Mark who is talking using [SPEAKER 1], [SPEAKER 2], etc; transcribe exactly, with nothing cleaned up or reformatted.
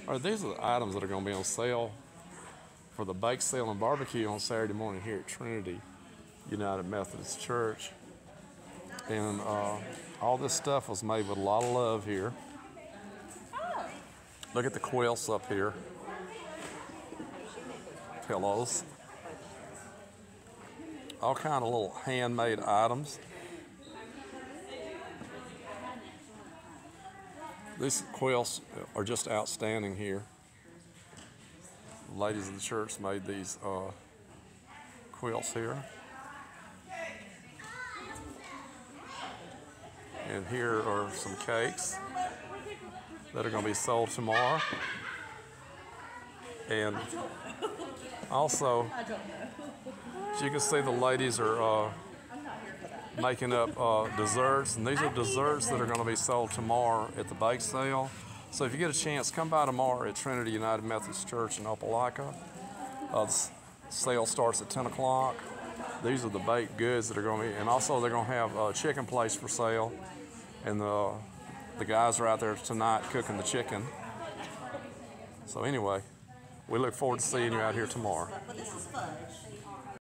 [SPEAKER 1] All right, these are the items that are going to be on sale for the bake sale and barbecue on Saturday morning here at Trinity United Methodist Church. And uh, all this stuff was made with a lot of love here. Look at the quilts up here. Pillows. All kind of little handmade items. These quilts are just outstanding here. The ladies of the church made these uh, quilts here. And here are some cakes that are going to be sold tomorrow. And also, as you can see, the ladies are uh, making up uh, desserts, and these are desserts that are going to be sold tomorrow at the bake sale. So if you get a chance, come by tomorrow at Trinity United Methodist Church in Opelika. Uh, the sale starts at ten o'clock. These are the baked goods that are going to be, and also they're going to have a chicken place for sale, and the, the guys are out there tonight cooking the chicken. So anyway, we look forward to seeing you out here tomorrow.